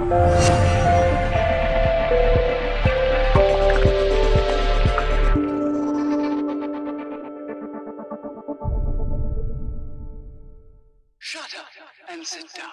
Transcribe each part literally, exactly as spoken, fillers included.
Shut up and sit down.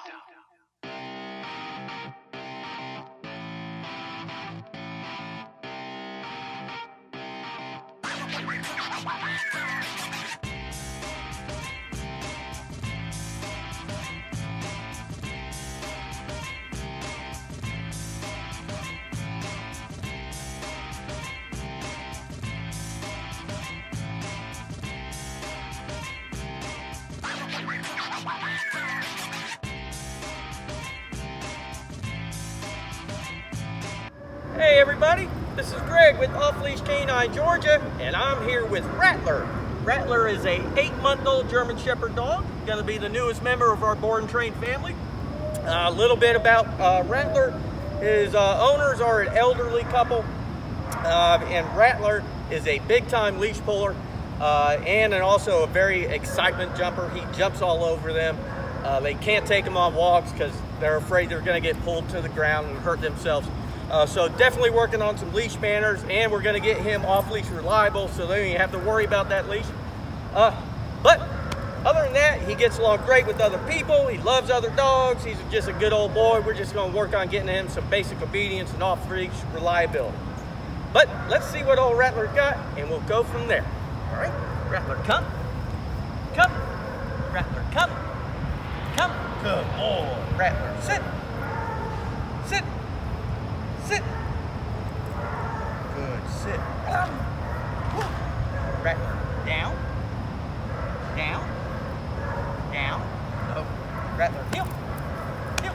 Hey everybody, this is Greg with Off Leash K nine Georgia, and I'm here with Rattler. Rattler is a eight-month-old German Shepherd dog, going to be the newest member of our board and trained family. Uh, a little bit about uh, Rattler. His uh, owners are an elderly couple, uh, and Rattler is a big-time leash puller uh, and an also a very excitement jumper. He jumps all over them. Uh, they can't take him on walks because they're afraid they're going to get pulled to the ground and hurt themselves. Uh, so definitely working on some leash manners, and we're going to get him off leash reliable, so they don't even have to worry about that leash. Uh, but other than that, he gets along great with other people. He loves other dogs. He's just a good old boy. We're just going to work on getting him some basic obedience and off leash reliability. But let's see what old Rattler got, and we'll go from there. All right, Rattler, come, come, Rattler, come, come. Good boy, Rattler, sit, sit. Sit. Good, sit. Um, Rattler, down, down, down. Oh, Rattler, heel, heel,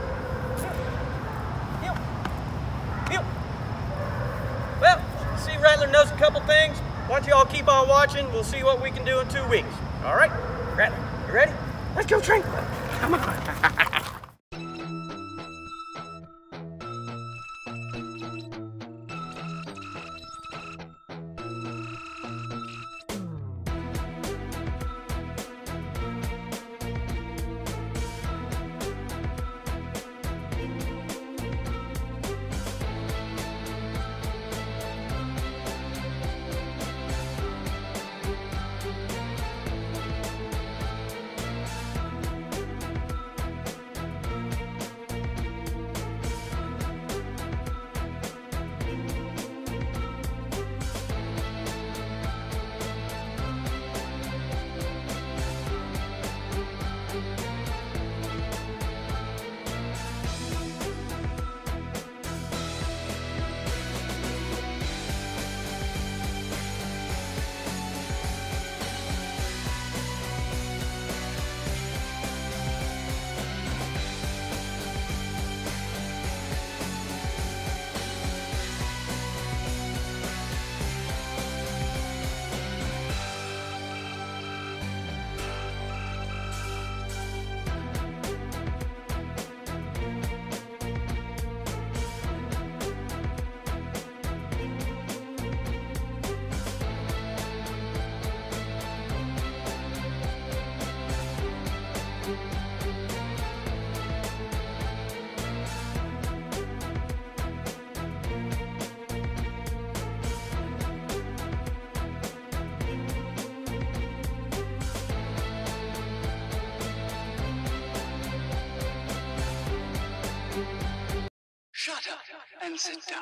heel, heel. Well, see, Rattler knows a couple things. Why don't you all keep on watching? We'll see what we can do in two weeks. All right, Rattler, you ready? Let's go train. Come on. Shut up and sit down.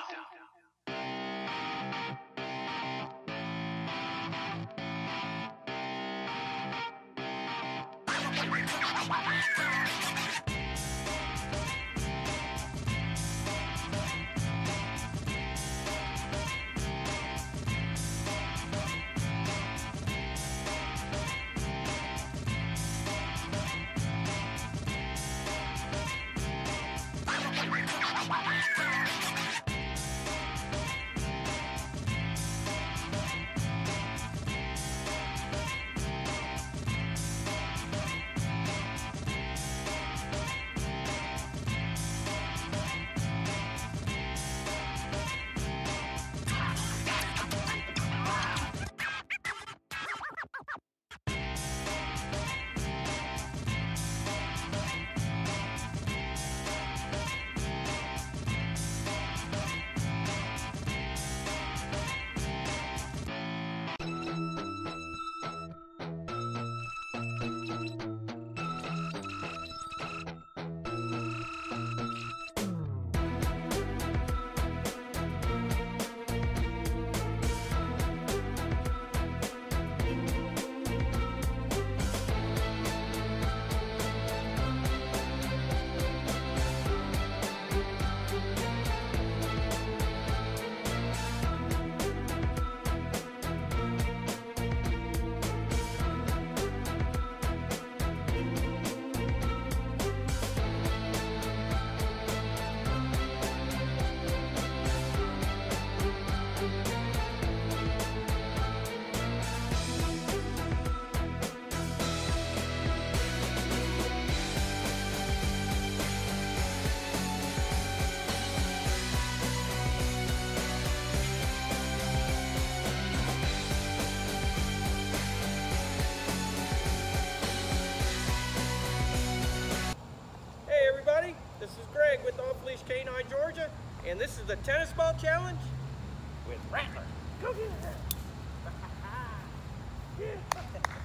This is Greg with Leash K nine Georgia, and this is the tennis ball challenge with Rattler. Go get it. Yeah.